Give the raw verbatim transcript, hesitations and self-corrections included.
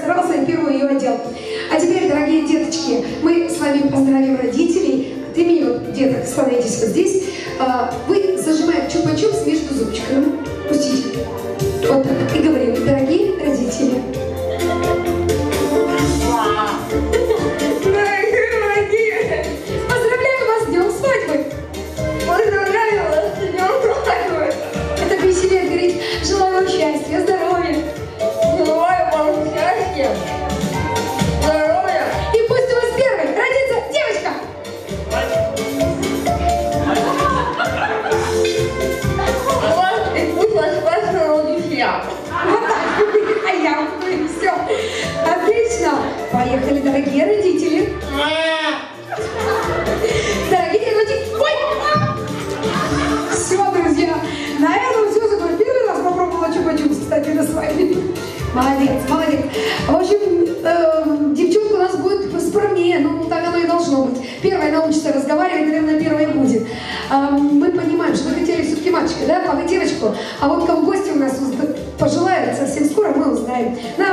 постарался и первую ее одел. А теперь, дорогие деточки, мы с вами поздравим родителей. От имени вот деток становитесь вот здесь. Вы зажимаете чупа-чупс между зубчиками. Пустите. Вот так. И говорим: дорогие родители. Поздравляю вас с днем свадьбы! Поздравляю вас с днем свадьбы! Это веселее говорить: желаю вам счастья, здоровья! Желаю вам счастья, здоровья! И пусть у вас первой родится девочка! И пусть у вас классно родится я! Вот так! А я буду, все! Отлично! Поехали, дорогие родители! Дорогие родители! Ой! Все, друзья! На этом все закрою. Первый раз попробовала чупа-чупс, кстати, на свадьбе. Молодец, молодец. В общем, э, девчонка у нас будет спорнее, ну так оно и должно быть. Первая научится разговаривать, наверное, первая будет. Э, мы понимаем, что вы хотели все-таки мальчика, да, а вы девочку. А вот кого гости у нас пожелают совсем скоро, мы узнаем.